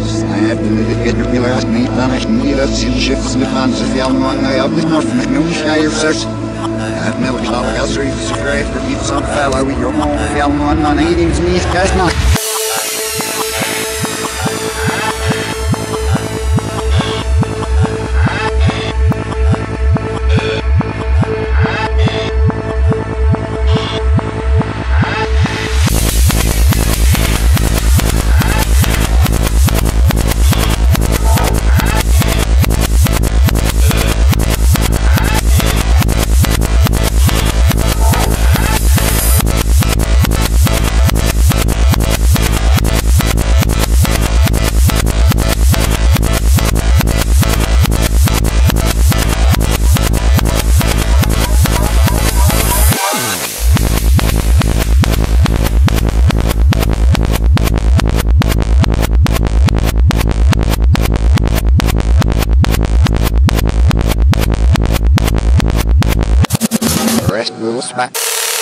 Smack.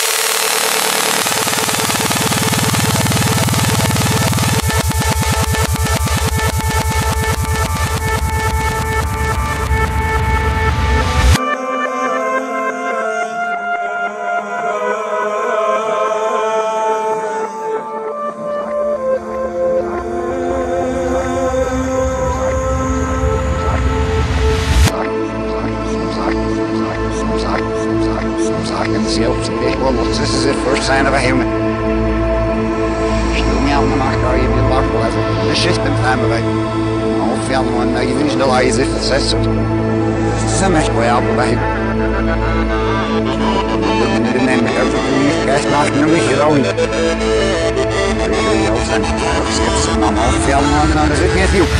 This is the first sign of a human. Stil me aan de nacht waar je weer wakker blijft. De shit bent time bij. Al veel man, je vindt de lijst if het zes zo. Ze mecht bij jou bij. De neem ik uit de niet krijgt nacht nu weer gewoon. Je zijn skeptisch man, al veel man, dan is het niet veel.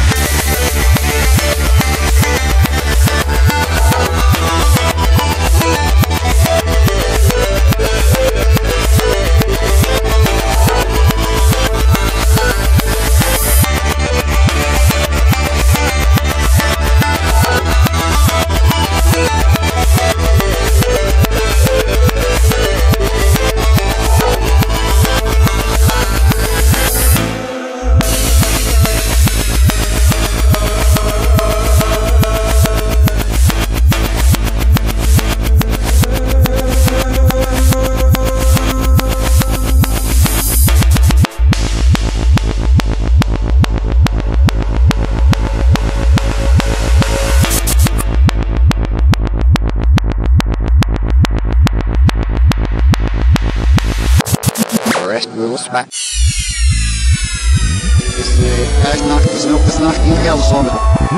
Smack. Het is nacht in Gelderland.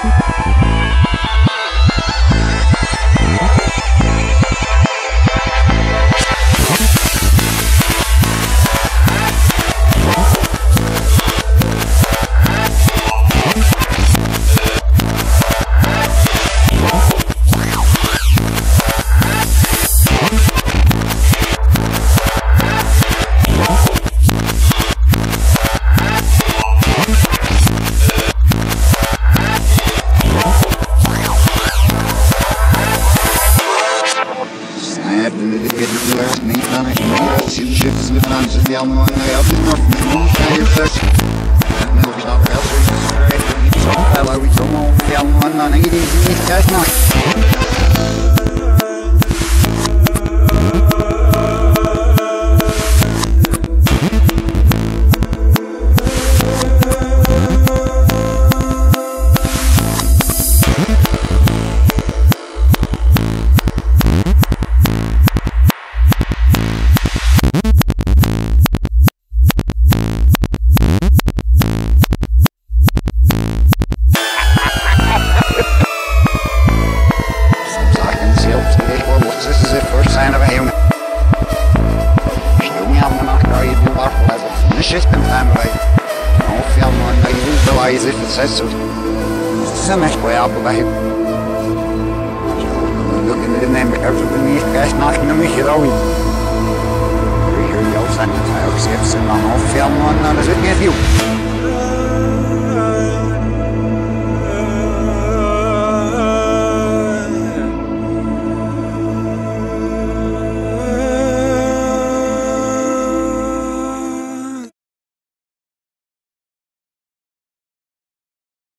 Ze echt bij jou bij. De neem ik uit de niet krijgt nacht nu meer gewoon. Hier jou zijn het ook zit ze dan al veel man, dan is het niet veel.